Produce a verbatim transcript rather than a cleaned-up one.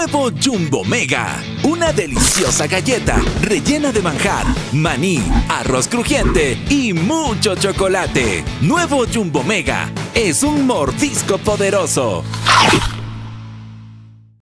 Nuevo Jumbo Mega. Una deliciosa galleta rellena de manjar, maní, arroz crujiente y mucho chocolate. Nuevo Jumbo Mega es un mordisco poderoso.